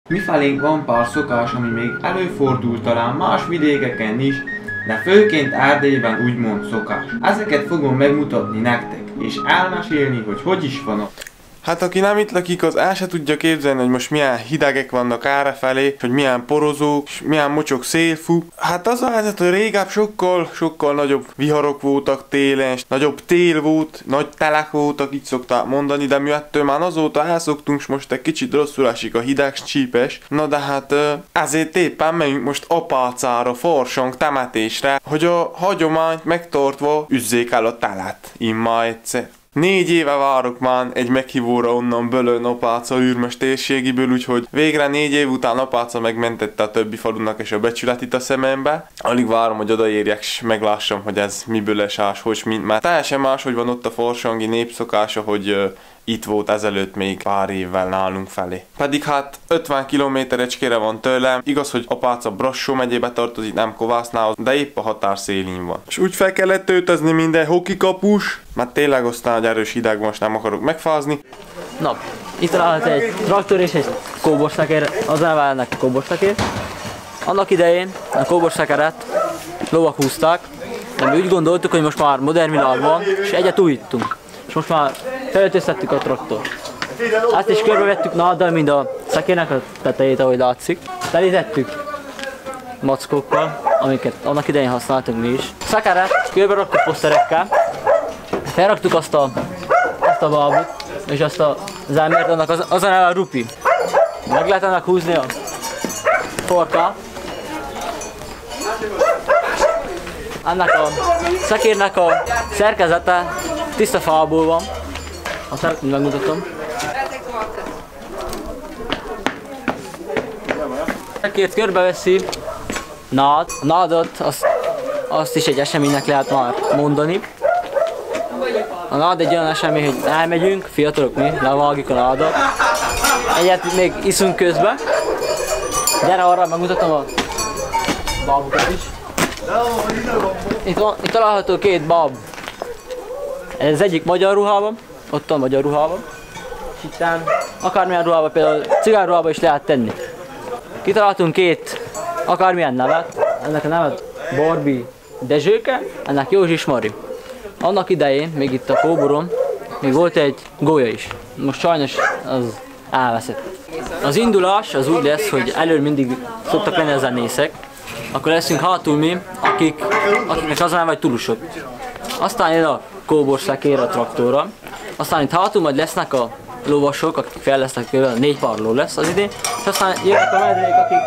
Mifelénk van pár szokás, ami még előfordul talán más vidékeken is, de főként Erdélyben úgymond szokás. Ezeket fogom megmutatni nektek, és elmesélni, hogy hogy is van ott. Hát aki nem itt lakik, az el se tudja képzelni, hogy most milyen hidegek vannak errefelé, hogy milyen porozók, és milyen mocsok szél fú. Hát az a helyzet, hogy régebb sokkal nagyobb viharok voltak télen, és nagyobb tél volt, nagy telek voltak, így szokták mondani, de mi ettől már azóta elszoktunk, és most egy kicsit rosszul esik a hideg csípes. Na de hát ezért éppen megyünk most apácára, farsang temetésre, hogy a hagyományt megtartva üzzék el a telet. Immá egyszer. 4 éve várok már egy meghívóra onnan Bölön Apáca űrmes térségiből, úgyhogy végre 4 év után Apáca megmentette a többi falunak és a becsületit a szemembe. Alig várom, hogy odaérjek és meglássam, hogy ez miből esás, hogy mint, mert teljesen máshogy van ott a farsangi népszokása, hogy itt volt ezelőtt még pár évvel nálunk felé. Pedig hát 50 kilométerecskére van tőlem, igaz, hogy Apáca Brassó megyébe tartozik, nem Kovásznához, de épp a határ szélén van. És úgy fel kellett öltözni minden hokikapus, mert tényleg aztán egy erős hideg most nem akarok megfázni. Na, itt található egy traktor és egy kóborsaker, az nevelnek kóborsaker. Annak idején a kóborsakeret lovak húzták, de mi úgy gondoltuk, hogy most már modern világ van, és egyet újítunk. És most már felöltöztettük a traktort. Ezt is körbevettük náddal, mind a szekérnek a tetejét, ahogy látszik. Telítettük mackókkal, amiket annak idején használtunk mi is. A szekeret körbe raktuk poszterekkel, felraktuk azt a bábut, és azt a zámért, annak az a neve a rupi. Meg lehet ennek húzni a torkát. Ennek a szekérnek a szerkezete tiszta fából van. Azt megmutatom. A szekért körbeveszi nád. A nádot azt is egy eseménynek lehet már mondani. A nád egy olyan esemény, hogy elmegyünk, fiatalok mi, levágjuk a nádat. Egyet még iszunk közben. Gyere arra, megmutatom a bábukat is. Itt található 2 báb. Ez az egyik magyar ruhában, ott a magyar ruhában. És itt akármilyen ruhában, például cigárruhában is lehet tenni. Kitaláltunk 2 akármilyen nevet. Ennek a nevet Barbie Dezsőke, ennek Józsis Mari. Annak idején, még itt a kóboron, még volt egy gólya is. Most sajnos az elveszett. Az indulás az úgy lesz, hogy előbb mindig szoktak lenni a zenészek. Akkor leszünk hátul mi, akiknek az a neve, vagy tulusok. Aztán jön a kóborszekér a traktorra. Aztán itt hátul majd lesznek a lovasok, akik fel lesznek, 4 pár ló lesz az idén. És aztán jönnek a medrék, akik...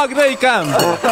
Rékem!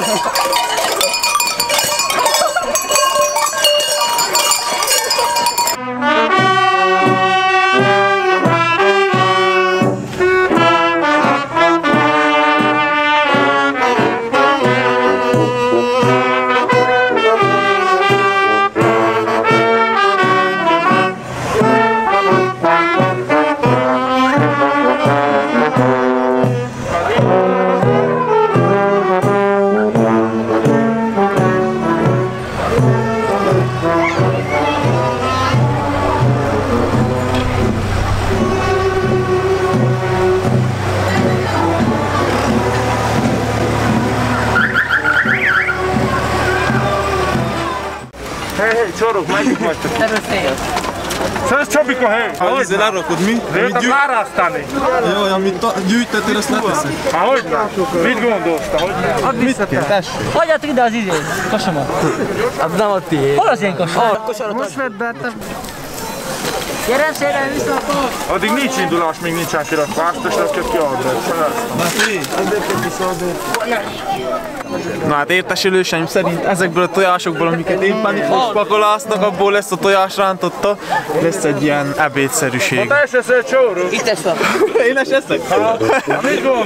Hely, csorok, melyik vagytok? Erről fél. Szóval Csabika, hely! Ezzel lerakod mi? Jöttem árasztani. Jó, amit gyűjtöttél, azt leteszek. Há, hogy nem? Mit gondolsz, hogy nem? Add vissza te. Tessék. Hagyjátok ide az izét, kosamat. Az nem a tiéd. Hol az én kosar? Most vedd be, te... Gyere, szépen vissza a kos. Addig nincs indulás, még nincsen kirakva. Áztos rakjad ki adra. Na hát értesülőseim szerint ezekből a tojásokból, amiket éppen itt most pakolásznak, abból lesz a tojás rántotta, lesz egy ilyen ebédszerűség. Te is eszel csóró? Itt eszem. Én is eszek? Mit gond?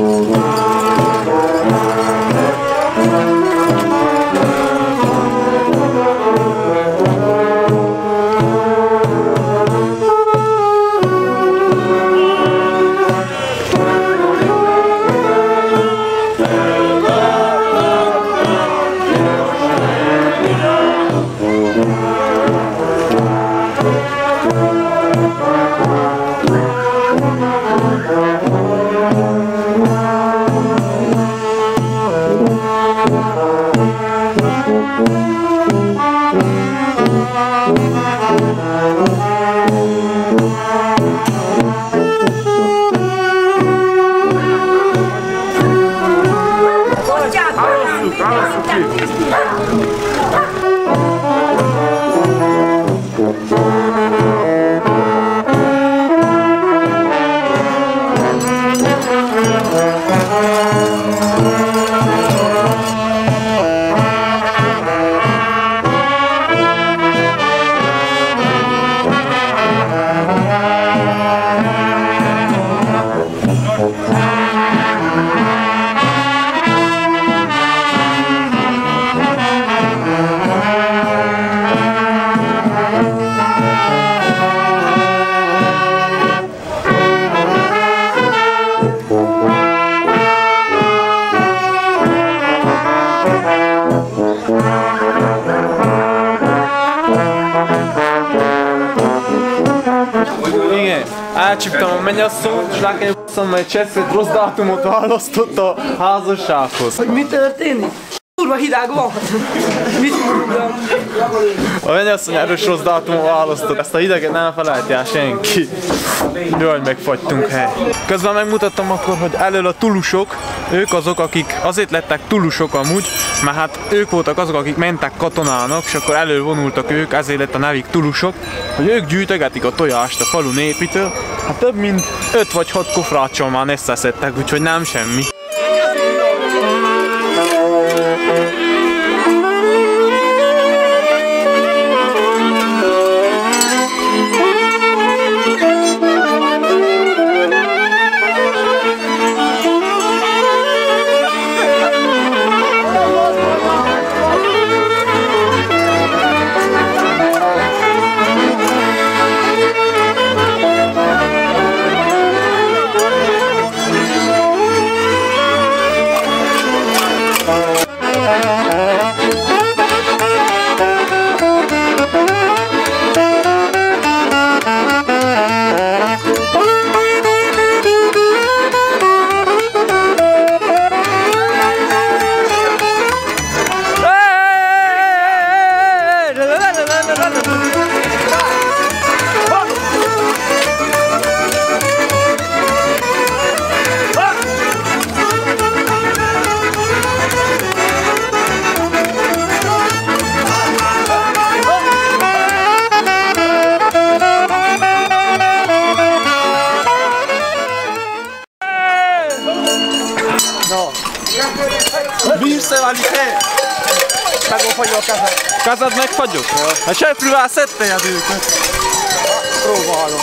Igen, elcsíptem a mennyasszony, és látom, hogy egy cseppet rossz dátumot választott a házassághoz. Hogy mi történik? Kurva hideg van! Mit mondom? A mennyasszony erős rossz dátumot választott, ezt a hideget nem felejti el senki. Jaj, megfagytunk, hely. Közben megmutattam akkor, hogy elől a tulusok, ők azok, akik azért lettek tulusok amúgy, mert hát ők voltak azok, akik mentek katonának, és akkor elől vonultak ők, ezért lett a nevük tulusok, hogy ők gyűjtögetik a tojást a falu népitől. Hát több mint 5 vagy 6 kofráccsal már összeszedtek, úgyhogy nem semmi. Kezed megfagyott? Hát seprűvel szedtél őket. Próbálom.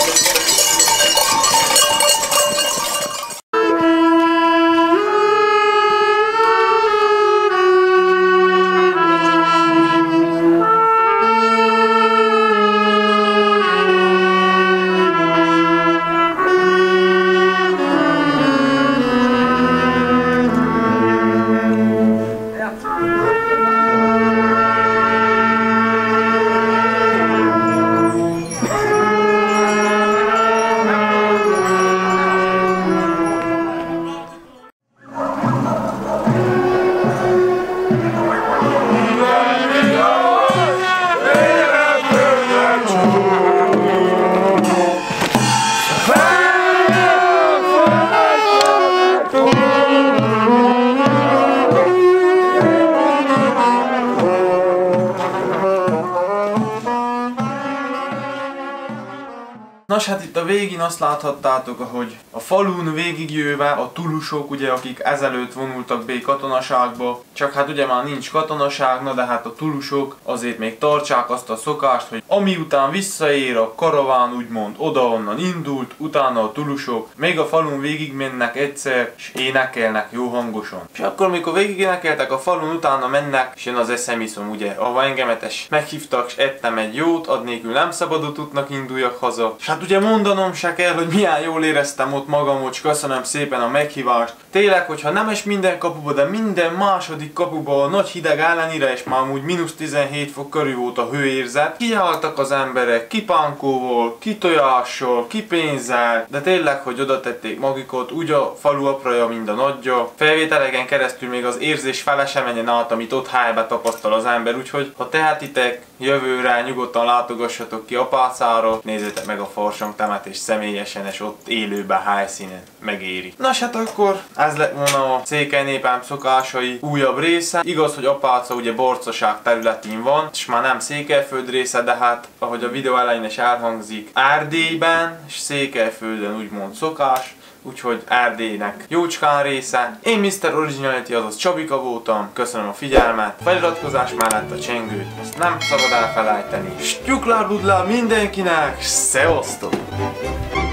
Nos, hát itt a végén azt láthattátok, ahogy a falun végigjöve a tulusok, ugye, akik ezelőtt vonultak be katonaságba, csak hát ugye már nincs katonaság, na de hát a tulusok azért még tartsák azt a szokást, hogy ami után visszaér a karaván, úgymond oda-onnan indult, utána a tulusok még a falun végig mennek egyszer, és énekelnek jó hangosan. És akkor, mikor végig énekeltek a falun, utána mennek, és jön az eszemiszom, ugye, ahol engemet meghívtak, és ettem egy jót, adnélkül nem szabadott útnak induljak haza. És hát ugye mondanom se kell, hogy milyen jól éreztem ott magam, hogy köszönöm szépen a meghívást. Tényleg, hogyha nem is minden kapuba, de minden második kapuba a nagy hideg ellenére, és már úgy -17 fok körül volt a hőérzet, kiálltak az emberek, ki pánkóval, ki tojással, ki pénzzel, de tényleg, hogy oda tették magukat, úgy a falu apraja, mind a nagyja. Felvételeken keresztül még az érzés fele sem menjen át, amit ott helybe tapasztal az ember, úgyhogy ha tehetitek, jövőre nyugodtan látogassatok ki Apácára, nézzétek meg a farsang temetést személyesen, és ott élőben helyszínen megéri. Nos, hát akkor ez lett volna a székely népem szokásai újabb része. Igaz, hogy Apáca ugye Barcaság területén van, és már nem Székelyföld része, de hát ahogy a videó elején is elhangzik, Erdélyben és Székelyföldön úgymond szokás, úgyhogy Erdélynek jócskán része. Én Mr. Originality, azaz Csabika voltam, köszönöm a figyelmet, feliratkozás mellett a csengőt, ezt nem szabad elfelejteni. Styuklár budlár mindenkinek, szevasztok!